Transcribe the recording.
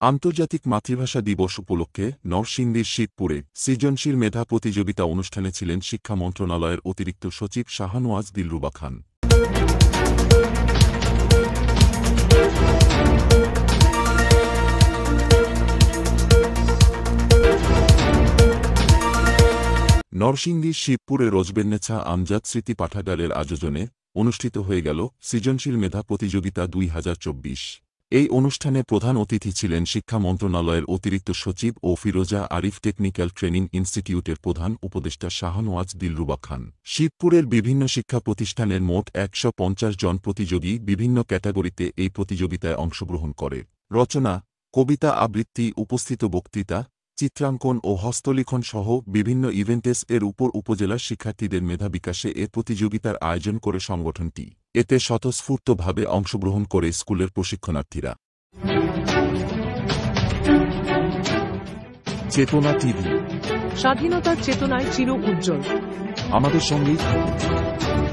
আন্তর্জাতিক মাতৃভাষা দিবস উপলক্ষে নরসিংদীর শিবপুরে সৃজনশীল মেধা প্রতিযোগিতা অনুষ্ঠানে ছিলেন শিক্ষা মন্ত্রণালয়ের অতিরিক্ত সচিব শাহনওয়াজ দিলরুবা খান। নরসিংদীর শিবপুরে রোজবেন্নেছা আমজাদ স্মৃতি পাঠাগারের আয়োজনে অনুষ্ঠিত হয়ে গেল সৃজনশীল মেধা প্রতিযোগিতা ২০২৪। এই অনুষ্ঠানে প্রধান অতিথি ছিলেন শিক্ষা মন্ত্রণালয়ের অতিরিক্ত সচিব ও ফিরোজা আরিফ টেকনিক্যাল ট্রেনিং ইনস্টিটিউটের প্রধান উপদেষ্টা শাহনওয়াজ দিলরুবা খান। শিবপুরের বিভিন্ন শিক্ষা প্রতিষ্ঠানের মোট ১৫০ জন প্রতিযোগী বিভিন্ন ক্যাটাগরিতে এই প্রতিযোগিতায় অংশগ্রহণ করে। রচনা, কবিতা আবৃত্তি, উপস্থিত বক্তৃতা, চিত্রাঙ্কন ও হস্তলিখন সহ বিভিন্ন ইভেন্টেস এর উপর উপজেলার শিক্ষার্থীদের মেধা বিকাশে এ প্রতিযোগিতার আয়োজন করে সংগঠনটি। এতে স্বতঃস্ফূর্তভাবে অংশগ্রহণ করে স্কুলের প্রশিক্ষণার্থীরা। চেতনা টিভি, স্বাধীনতার চেতনায় চির উজ্জ্বল। আমাদের সঙ্গেই থাকুন।